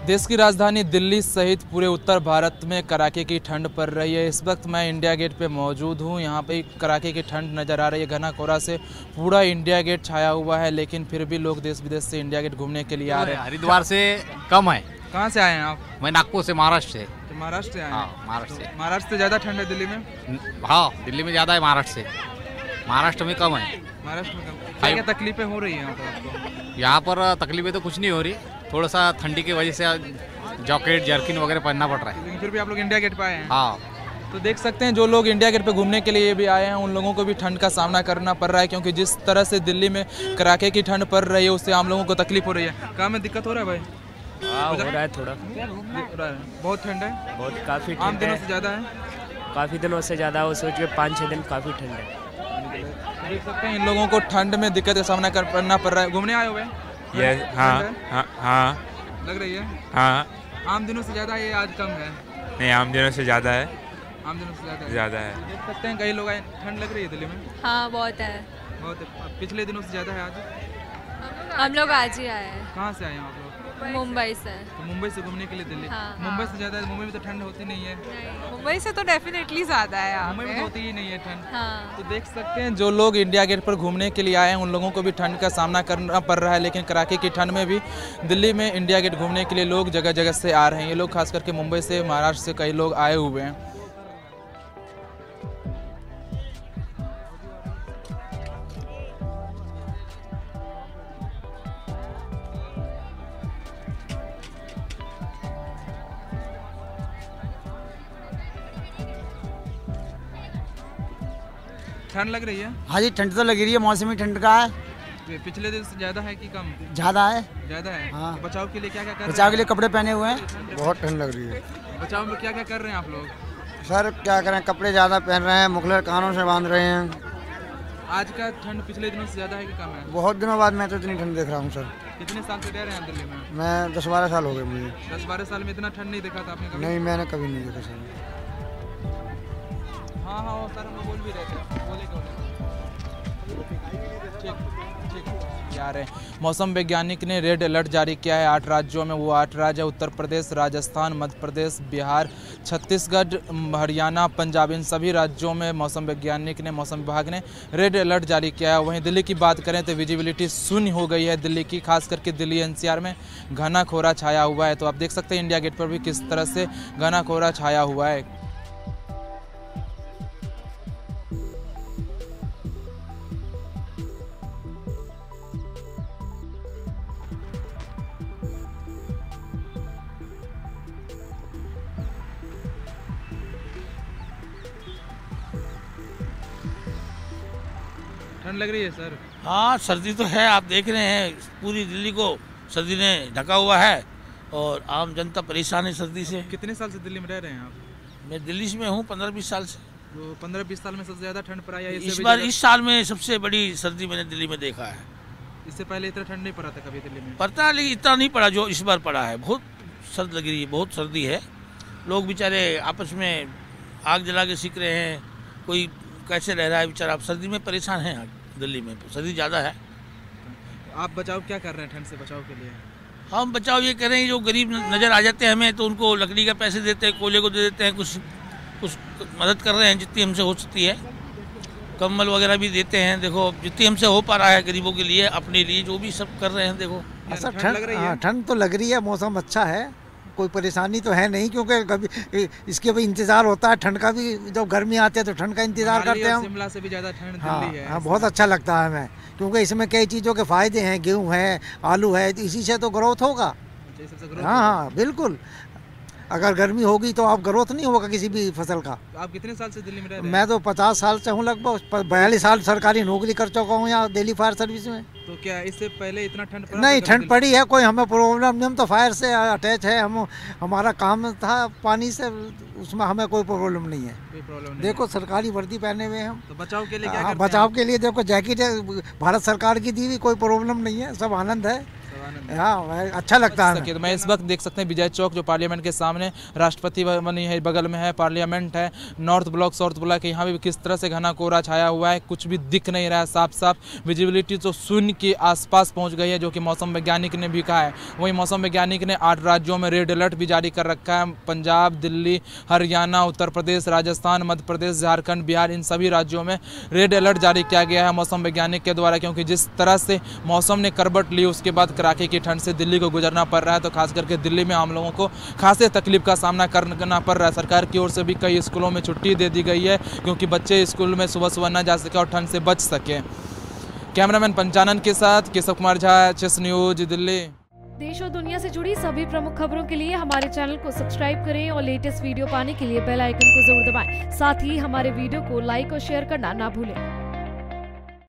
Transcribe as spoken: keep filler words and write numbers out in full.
देश की राजधानी दिल्ली सहित पूरे उत्तर भारत में कड़ाके की ठंड पड़ रही है। इस वक्त मैं इंडिया गेट पे मौजूद हूँ। यहाँ पे कड़ाके की ठंड नज़र आ रही है। घना कोहरा से पूरा इंडिया गेट छाया हुआ है, लेकिन फिर भी लोग देश विदेश से इंडिया गेट घूमने के लिए आ रहे हैं। हरिद्वार से कम है। कहाँ से आए हैं आप? मैं नागपुर से, महाराष्ट्र से। तो महाराष्ट्र से आए हैं? हाँ, महाराष्ट्र से। महाराष्ट्र से ज़्यादा ठंड है दिल्ली में? हाँ, दिल्ली में ज़्यादा है महाराष्ट्र से, महाराष्ट्र में कम है। महाराष्ट्र में कम। क्या क्या तकलीफें हो रही हैं यहाँ पर आपको? यहाँ पर तकलीफें तो कुछ नहीं हो रही, थोड़ा सा ठंडी की वजह से जैकेट जर्किन वगैरह पहनना पड़ रहा है। लेकिन फिर भी आप लोग इंडिया गेट पे आए हैं? हाँ। तो देख सकते हैं जो लोग इंडिया गेट पे घूमने के लिए भी आए हैं, उन लोगों को भी ठंड का सामना करना पड़ रहा है, क्योंकि जिस तरह से दिल्ली में कड़ाके की ठंड पड़ रही है उससे आम लोगों को तकलीफ हो रही है। काम में दिक्कत हो रहा है भाई? हाँ, हो रहा है थोड़ा। हो रहा है। बहुत ठंड है? बहुत काफ़ी आम ठंड दिनों है। से ज़्यादा है? काफ़ी दिनों से ज़्यादा हो, सोच के पाँच छः दिन काफ़ी ठंड है। देख सकते हैं इन लोगों को ठंड में दिक्कत का सामना करना पड़ रहा है। घूमने आए हुए? ये हाँ हाँ हाँ लग रही है। हाँ। आम दिनों से ज़्यादा है, आज कम है? नहीं, आम दिनों से ज़्यादा है। आम दिनों से ज़्यादा है? ज़्यादा है। देख सकते हैं कई लोग आए। ठंड लग रही है दिल्ली में? हाँ, बहुत है। बहुत है। पिछले दिनों से ज़्यादा है आज? हम लोग आज ही आए हैं। कहाँ से आए हैं आप लोग? मुंबई से। तो मुंबई से घूमने के लिए दिल्ली? हाँ, मुंबई हाँ। से ज़्यादा है? मुंबई में तो ठंड होती नहीं है। मुंबई से तो डेफिनेटली ज़्यादा है यहाँ मुंबई में पे। तो होती ही नहीं है ठंड। हाँ। तो देख सकते हैं जो लोग इंडिया गेट पर घूमने के लिए आए हैं उन लोगों को भी ठंड का सामना करना पड़ रहा है, लेकिन कड़ाके की ठंड में भी दिल्ली में इंडिया गेट घूमने के लिए लोग जगह जगह से आ रहे हैं। ये लोग खास करके मुंबई से, महाराष्ट्र से कई लोग आए हुए हैं। ठंड लग रही है? हाँ जी, ठंड तो लग रही है, मौसमी ठंड का है। पिछले दिन से ज़्यादा है कि कम? ज़्यादा है। ज़्यादा है। हाँ। तो बचाव के लिए क्या क्या कर रहे हैं? बचाव के लिए कपड़े पहने हुए हैं। बहुत ठंड लग रही है। बचाव में क्या क्या कर रहे हैं आप लोग? सर क्या करें, कपड़े ज़्यादा पहन रहे हैं, मुखलर कानों से बांध रहे हैं। आज का ठंड पिछले दिनों से ज़्यादा है कि कम है? बहुत दिनों बाद मैं तो इतनी ठंड देख रहा हूँ सर। कितने साल से रह रहे हैं दिल्ली में? मैं दस बारह साल हो गए मुझे। दस बारह साल में इतना ठंड नहीं देखा था आपने कभी? नहीं, मैंने कभी नहीं देखा सर। हाँ हाँ सर, हम बोल भी रहे थे। बोले क्यों नहीं? ठीक ठीक जा रहे हैं। मौसम वैज्ञानिक ने रेड अलर्ट जारी किया है आठ राज्यों में। वो आठ राज्य उत्तर प्रदेश, राजस्थान, मध्य प्रदेश, बिहार, छत्तीसगढ़, हरियाणा, पंजाब। इन सभी राज्यों में मौसम वैज्ञानिक ने, मौसम विभाग ने रेड अलर्ट जारी किया है। वहीं दिल्ली की बात करें तो विजिबिलिटी शून्य हो गई है दिल्ली की। खास करके दिल्ली एन सी आर में घना कोहरा छाया हुआ है। तो आप देख सकते हैं इंडिया गेट पर भी किस तरह से घना कोहरा छाया हुआ है। ठंड लग रही है सर? हाँ, सर्दी तो है। आप देख रहे हैं पूरी दिल्ली को सर्दी ने ढका हुआ है और आम जनता परेशान है सर्दी से। कितने साल से दिल्ली में रह रहे हैं आप? मैं दिल्ली में हूँ पंद्रह बीस साल से। तो पंद्रह बीस साल में सबसे ज़्यादा ठंड पड़ा है? इस बार इस साल में सबसे बड़ी सर्दी मैंने दिल्ली में देखा है। इससे पहले इतना ठंड नहीं पड़ा था कभी दिल्ली में? पड़ता है, लेकिन इतना नहीं पड़ा जो इस बार पड़ा है। बहुत सर्द लग रही है, बहुत सर्दी है। लोग बेचारे आपस में आग जला के सीख रहे हैं। कोई कैसे रह रहा है बेचारा। आप सर्दी में परेशान हैं। दिल्ली में सर्दी ज़्यादा है। आप बचाव क्या कर रहे हैं ठंड से बचाव के लिए? हम बचाव ये कर रहे हैं, जो गरीब नज़र आ जाते हैं हमें तो उनको लकड़ी का पैसे देते हैं, कोयले को दे देते हैं, कुछ कुछ मदद कर रहे हैं जितनी हमसे हो सकती है। कंबल वगैरह भी देते हैं। देखो जितनी हमसे हो पा रहा है गरीबों के लिए, अपने लिए जो भी सब कर रहे हैं। देखो ऐसा ठंड ठंड तो लग रही है, मौसम अच्छा है, कोई परेशानी तो है नहीं, क्योंकि कभी इसके भी इंतज़ार होता है ठंड का भी। जब गर्मी आती है तो ठंड का इंतज़ार करते हैं हम। शिमला से भी ज़्यादा ठंड हाँ दिल्ली है। हाँ, बहुत अच्छा लगता है हमें, क्योंकि इसमें कई चीज़ों के फ़ायदे हैं। गेहूँ है, आलू है, तो इसी से तो ग्रोथ होगा। हाँ हाँ बिल्कुल। अगर गर्मी होगी तो आप ग्रोथ नहीं होगा किसी भी फसल का। आप कितने साल से दिल्ली में रह रहे हैं? मैं तो पचास साल से हूँ, लगभग बयालीस साल सरकारी नौकरी कर चुका हूँ यहाँ दिल्ली फायर सर्विस में। तो क्या इससे पहले इतना ठंड पड़ा? नहीं, ठंड पड़ी है, कोई हमें प्रॉब्लम नहीं। हम तो फायर से अटैच है, हम हमारा काम था पानी से, उसमें हमें कोई प्रॉब्लम नहीं है। कोई प्रॉब्लम नहीं। देखो सरकारी वर्दी पहने हुए हम। तो बचाव के लिए क्या आ, करते बचाव हैं? के लिए देखो जैकेट है, भारत सरकार की दी हुई, कोई प्रॉब्लम नहीं है, सब आनंद है। हाँ अच्छा लगता है सके। तो मैं इस वक्त देख सकते हैं विजय चौक जो पार्लियामेंट के सामने राष्ट्रपति भवन है, बगल में है पार्लियामेंट है, नॉर्थ ब्लॉक साउथ ब्लॉक है, यहाँ भी किस तरह से घना कोहरा छाया हुआ है, कुछ भी दिख नहीं रहा है साफ साफ। विजिबिलिटी तो शून्य के आसपास पहुँच गई है, जो कि मौसम वैज्ञानिक ने भी कहा है। वहीं मौसम वैज्ञानिक ने आठ राज्यों में रेड अलर्ट भी जारी कर रखा है। पंजाब, दिल्ली, हरियाणा, उत्तर प्रदेश, राजस्थान, मध्य प्रदेश, झारखंड, बिहार, इन सभी राज्यों में रेड अलर्ट जारी किया गया है मौसम वैज्ञानिक के द्वारा, क्योंकि जिस तरह से मौसम ने करवट ली उसके बाद कड़ाके की ठंड से दिल्ली को गुजरना पड़ रहा है। तो खास करके दिल्ली में आम लोगों को खासे तकलीफ का सामना करना पड़ रहा है। सरकार की ओर से भी कई स्कूलों में छुट्टी दे दी गई है, क्योंकि बच्चे स्कूल में सुबह सुबह न जा सके और ठंड से बच सके। कैमरामैन पंचानन के साथ Keshav Kumar Jha, H S news, Delhi. देश और दुनिया से जुड़ी सभी प्रमुख खबरों के लिए हमारे चैनल को सब्सक्राइब करें और लेटेस्ट वीडियो पाने के लिए बेल आइकन को जरूर दबाएं। साथ ही हमारे वीडियो को लाइक और शेयर करना ना भूलें।